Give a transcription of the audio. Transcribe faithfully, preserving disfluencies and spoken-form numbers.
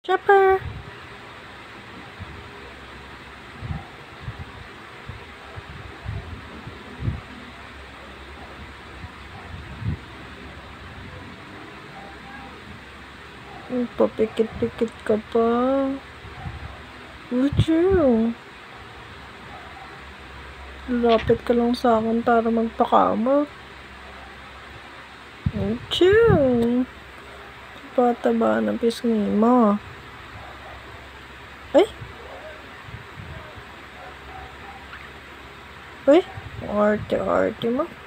Chopper! Papikit-pikit ka pa. Uchu. Lapit ka lang sa akin para magpakamot. Uchu. Pataba ng pisngi mo. Ay! Uy! Arte-arte mo.